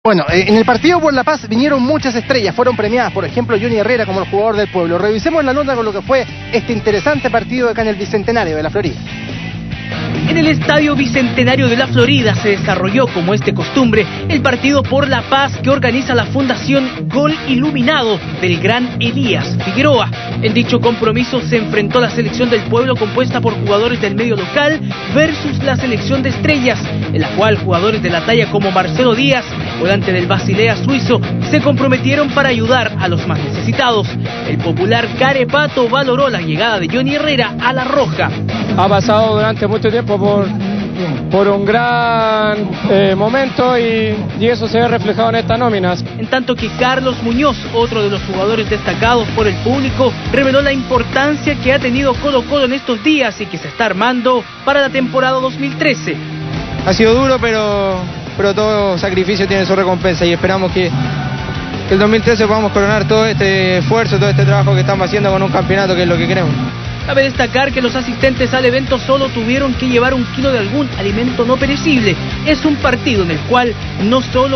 Bueno, en el partido por la paz vinieron muchas estrellas, fueron premiadas, por ejemplo, Johnny Herrera como el jugador del pueblo. Revisemos la nota con lo que fue este interesante partido acá en el Bicentenario de la Florida. En el Estadio Bicentenario de la Florida se desarrolló, como es de costumbre, el partido por la paz que organiza la Fundación Gol Iluminado del gran Elías Figueroa. En dicho compromiso se enfrentó la selección del pueblo compuesta por jugadores del medio local versus la selección de estrellas, en la cual jugadores de la talla como Marcelo Díaz, volante del Basilea suizo, se comprometieron para ayudar a los más necesitados. El popular Carepato valoró la llegada de Johnny Herrera a La Roja. Ha pasado durante mucho tiempo por un gran momento y eso se ve reflejado en estas nóminas. En tanto que Carlos Muñoz, otro de los jugadores destacados por el público, reveló la importancia que ha tenido Colo-Colo en estos días y que se está armando para la temporada 2013. Ha sido duro, pero todo sacrificio tiene su recompensa y esperamos que el 2013 podamos coronar todo este esfuerzo, todo este trabajo que estamos haciendo con un campeonato, que es lo que queremos. Cabe destacar que los asistentes al evento solo tuvieron que llevar 1 kilo de algún alimento no perecible. Es un partido en el cual no solo